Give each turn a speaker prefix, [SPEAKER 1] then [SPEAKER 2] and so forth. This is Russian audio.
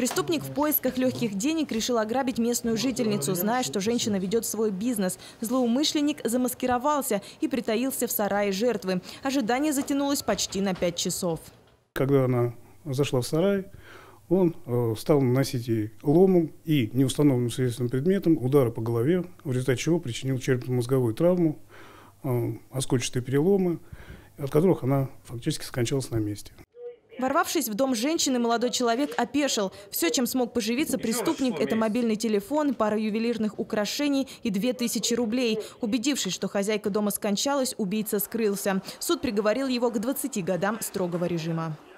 [SPEAKER 1] Преступник в поисках легких денег решил ограбить местную жительницу, зная, что женщина ведет свой бизнес. Злоумышленник замаскировался и притаился в сарае жертвы. Ожидание затянулось почти на 5 часов.
[SPEAKER 2] Когда она зашла в сарай, он стал наносить ей ломом и неустановленным средственным предметом удары по голове, в результате чего причинил черепно-мозговую травму, оскольчатые переломы, от которых она фактически скончалась на месте.
[SPEAKER 1] Ворвавшись в дом женщины, молодой человек опешил. Все, чем смог поживиться преступник, это мобильный телефон, пара ювелирных украшений и 2000 рублей. Убедившись, что хозяйка дома скончалась, убийца скрылся. Суд приговорил его к 20 годам строгого режима.